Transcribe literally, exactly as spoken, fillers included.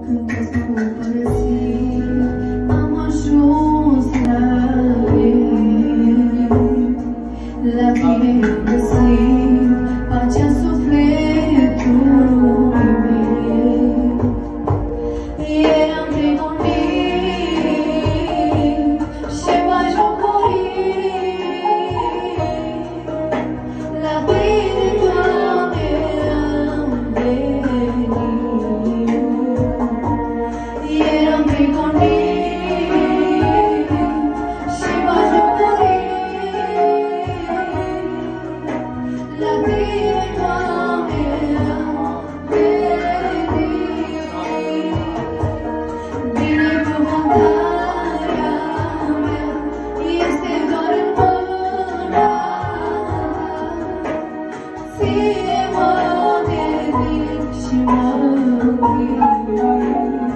Încă-ți nu părăsi, am ajuns la ei. La tine am găsit pacea sufletului meu. Eram prigonit și bajocorit. La tine, Doamne, am venit. Eram prigonit și bajocorit. La tine, Doamne, am venit. Binecuvântarea mea este doar în mâna ta. Ție mă dedic și mă închid.